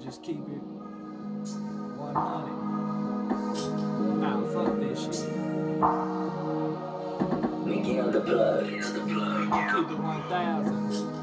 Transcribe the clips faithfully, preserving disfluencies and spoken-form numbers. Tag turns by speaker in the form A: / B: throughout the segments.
A: just keep it one hundred. Nah, fuck that shit.
B: Mickey on the plug. Here's the plug.
A: Keep it one thousand.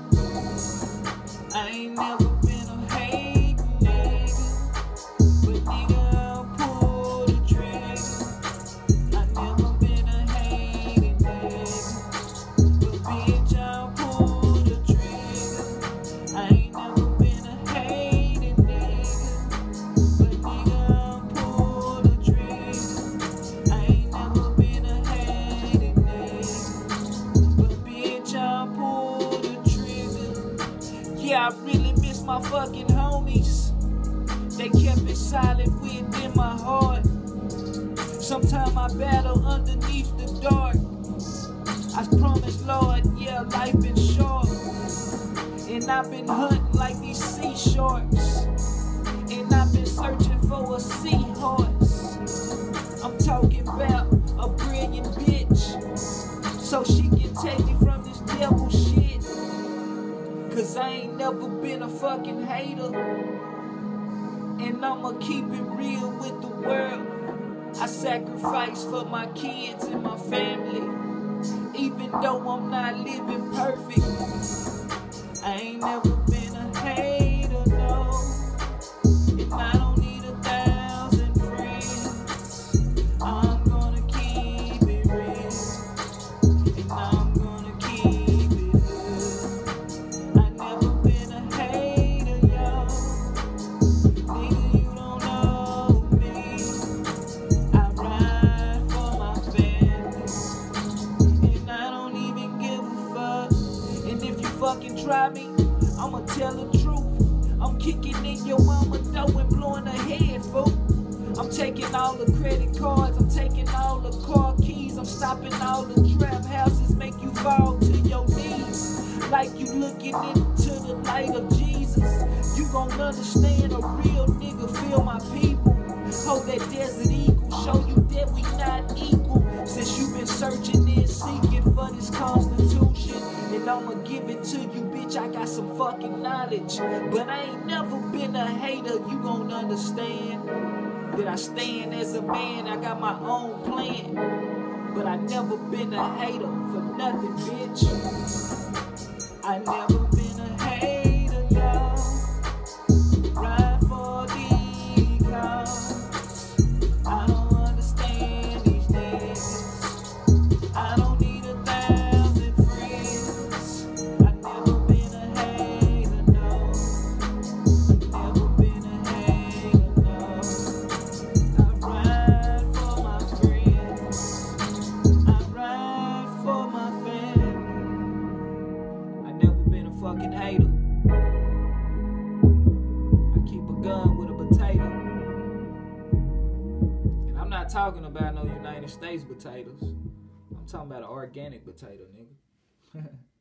A: I ain't never been a hate nigga, but nigga, I'll pull the trigger. I never been a hating nigga, but bitch, I'll pull the trigger. I ain't never been a hating nigga, but nigga, I'll pull the trigger. I ain't never been a hating nigga, but bitch, I'll pull the trigger. Yeah, I really miss my fucking homies. They kept it silent within my heart. Sometimes I battle underneath the dark. I promise, Lord, yeah, life been short. And I've been hunting like these sea sharks. And I've been searching for a seahorse. I'm talking about a brilliant bitch, so she can take me from this devil shit. Cause I ain't never been a fucking hater, and I'ma keep it real with the world. I sacrifice for my kids and my family, even though I'm not living perfect. I ain't never been a hater, no, and I don't need a thousand friends. I'm gonna keep it real, and I'm gonna keep it good. I never been a hater, yo. Nigga, you don't know me. I ride for my family, and I don't even give a fuck. And if you fucking try me, I'ma tell the truth. I'm kicking in your mama door and blowing her head, fool. I'm taking all the credit cards, I'm taking all the car keys, I'm stopping all the trap houses, make you fall to your knees. Like you looking into the light of Jesus. You gon' understand a real nigga feel my people. Hold that desert eagle, show you that we not equal. Since you been searching and seeking for this constitution, and I'ma give it to you, bitch, I got some fucking knowledge. But I ain't never been a hater, you gon' understand that I stand as a man, I got my own plan. But I never been a hater for nothing, bitch. I never been a hater, y'all. Ride for the cause. I don't understand these days. I don't need a thousand friends. I never been a hater, no. Never been a hater, no. I ride for my friends. I ride for my family. I never been a fucking hater. I keep a gun with a potato. And I'm not talking about no United States potatoes. I'm talking about an organic potato, nigga.